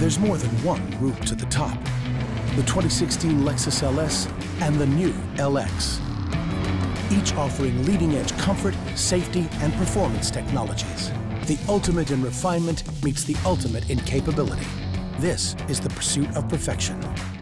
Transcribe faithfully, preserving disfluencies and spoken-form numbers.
There's more than one route to the top. The twenty sixteen Lexus L S and the new L X. Each offering leading-edge comfort, safety, and performance technologies. The ultimate in refinement meets the ultimate in capability. This is the pursuit of perfection.